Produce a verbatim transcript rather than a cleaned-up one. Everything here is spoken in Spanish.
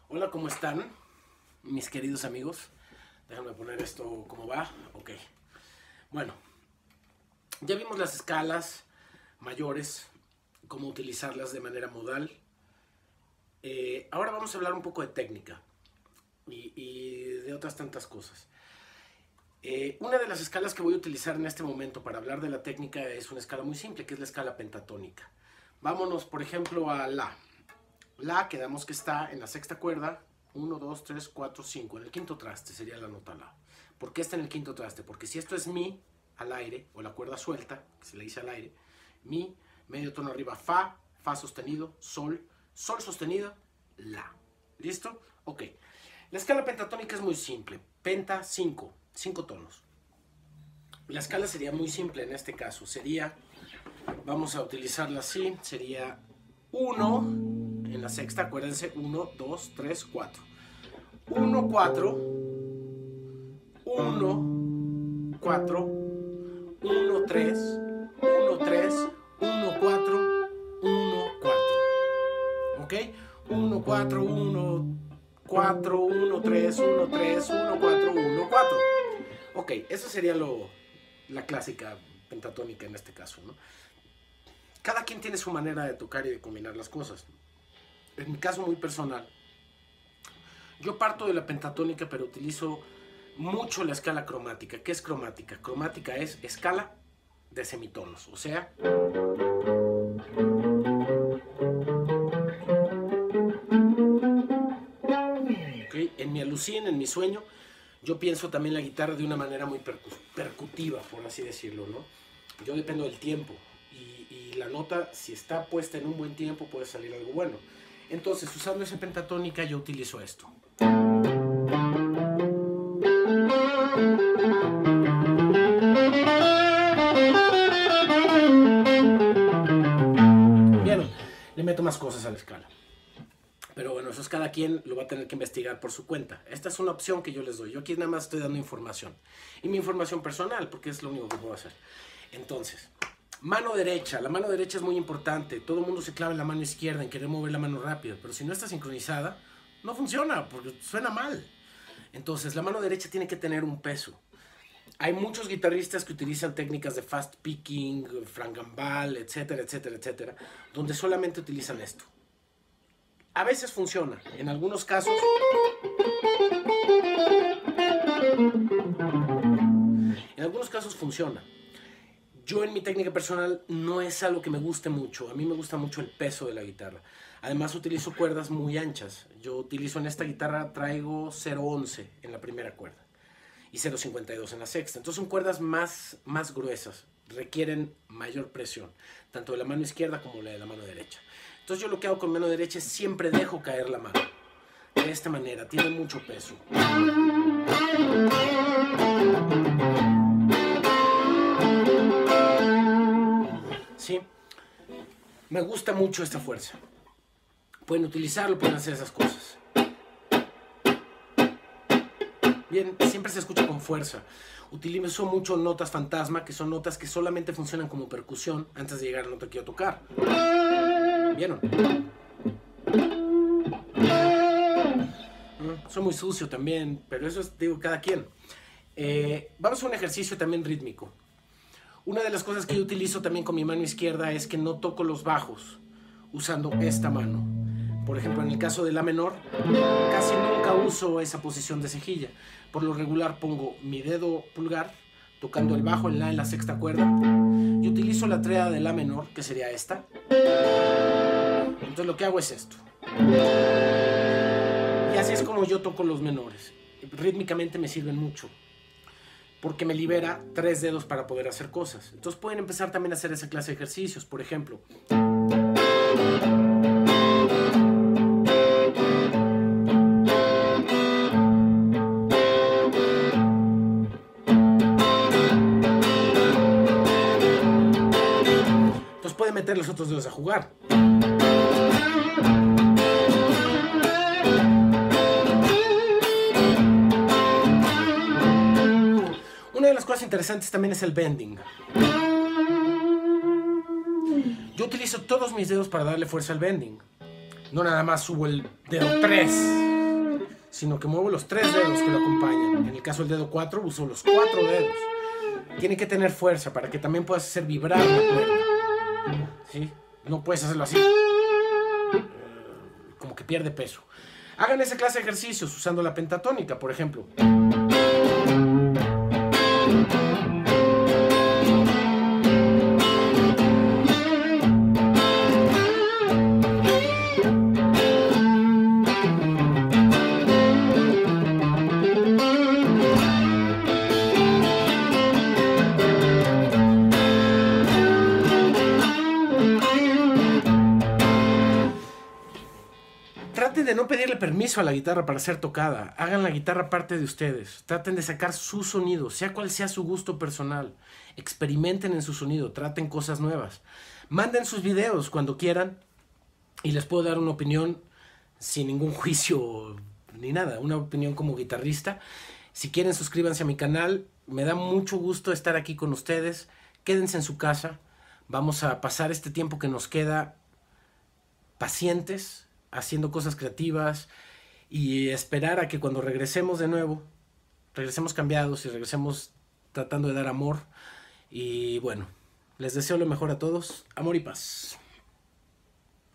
Hola, ¿cómo están? Mis queridos amigos. Déjame poner esto como va. Ok. Bueno, ya vimos las escalas mayores, cómo utilizarlas de manera modal. Eh, ahora vamos a hablar un poco de técnica y, y de otras tantas cosas. Eh, una de las escalas que voy a utilizar en este momento para hablar de la técnica es una escala muy simple, que es la escala pentatónica. Vámonos, por ejemplo, a La. La, quedamos que está en la sexta cuerda, uno, dos, tres, cuatro, cinco, en el quinto traste sería la nota La. ¿Por qué está en el quinto traste? Porque si esto es Mi al aire, o la cuerda suelta, que se le dice al aire, Mi, medio tono arriba, Fa, Fa sostenido, Sol, Sol sostenido, La. ¿Listo? Ok. La escala pentatónica es muy simple. Penta, cinco, cinco tonos. La escala sería muy simple en este caso. Sería, vamos a utilizarla así, sería uno en la sexta, acuérdense, uno, dos, tres, cuatro. uno, cuatro, uno, cuatro, uno, tres, uno, tres, uno, cuatro, uno, cuatro. ¿Ok? uno, cuatro, uno, cuatro, uno, tres, uno, tres, uno, cuatro, uno, cuatro. Ok, eso sería lo, la clásica pentatónica en este caso, ¿no? Cada quien tiene su manera de tocar y de combinar las cosas. En mi caso muy personal, yo parto de la pentatónica, pero utilizo mucho la escala cromática. ¿Qué es cromática? Cromática es escala de semitonos, o sea, ¿okay? En mi alucín, en mi sueño, yo pienso también la guitarra de una manera muy percu percutiva, por así decirlo, ¿no? Yo dependo del tiempo. Y, y la nota, si está puesta en un buen tiempo, puede salir algo bueno. Entonces, usando esa pentatónica, yo utilizo esto. Bien, le meto más cosas a la escala. Pero bueno, eso es cada quien lo va a tener que investigar por su cuenta. Esta es una opción que yo les doy. Yo aquí nada más estoy dando información. Y mi información personal, porque es lo único que puedo hacer. Entonces, mano derecha. La mano derecha es muy importante. Todo el mundo se clava en la mano izquierda en querer mover la mano rápido. Pero si no está sincronizada, no funciona porque suena mal. Entonces, la mano derecha tiene que tener un peso. Hay muchos guitarristas que utilizan técnicas de fast picking, Frank Gambale, etcétera, etcétera, etcétera, donde solamente utilizan esto. A veces funciona. En algunos casos... En algunos casos funciona. Yo en mi técnica personal no es algo que me guste mucho. A mí me gusta mucho el peso de la guitarra. Además utilizo cuerdas muy anchas. Yo utilizo en esta guitarra, traigo cero once en la primera cuerda y cero cincuenta y dos en la sexta. Entonces son cuerdas más, más gruesas. Requieren mayor presión, tanto de la mano izquierda como la de la mano derecha. Entonces yo lo que hago con mano derecha es siempre dejo caer la mano. De esta manera, tiene mucho peso. ¿Sí? Me gusta mucho esta fuerza. Pueden utilizarlo, pueden hacer esas cosas. Bien, siempre se escucha con fuerza. Utilizo mucho notas fantasma, que son notas que solamente funcionan como percusión antes de llegar a la nota que quiero tocar. ¿Vieron? Soy muy sucio también, pero eso es, digo, cada quien. Eh, vamos a un ejercicio también rítmico. Una de las cosas que yo utilizo también con mi mano izquierda es que no toco los bajos usando esta mano. Por ejemplo, en el caso de La menor, casi nunca uso esa posición de cejilla. Por lo regular pongo mi dedo pulgar tocando el bajo en La en la sexta cuerda y utilizo la tríada de La menor, que sería esta. Entonces lo que hago es esto. Y así es como yo toco los menores. Rítmicamente me sirven mucho, porque me libera tres dedos para poder hacer cosas. Entonces pueden empezar también a hacer esa clase de ejercicios. Por ejemplo, entonces pueden meter los otros dedos a jugar. Una de las cosas interesantes también es el bending. utilizo todos mis dedos para darle fuerza al bending. No nada más subo el dedo tres sino que muevo los tres dedos que lo acompañan. En el caso del dedo cuatro, uso los cuatro dedos. Tiene que tener fuerza para que también puedas hacer vibrar la cuerda. ¿Sí? No puedes hacerlo así, como que pierde peso. Hagan esa clase de ejercicios usando la pentatónica, por ejemplo. Traten de no pedirle permiso a la guitarra para ser tocada. Hagan la guitarra parte de ustedes. Traten de sacar su sonido, sea cual sea su gusto personal. Experimenten en su sonido, traten cosas nuevas. Manden sus videos cuando quieran y les puedo dar una opinión sin ningún juicio ni nada. Una opinión como guitarrista. Si quieren, suscríbanse a mi canal. Me da mucho gusto estar aquí con ustedes. Quédense en su casa. Vamos a pasar este tiempo que nos queda pacientes, haciendo cosas creativas y esperar a que cuando regresemos de nuevo, regresemos cambiados y regresemos tratando de dar amor. Y bueno, les deseo lo mejor a todos. Amor y paz.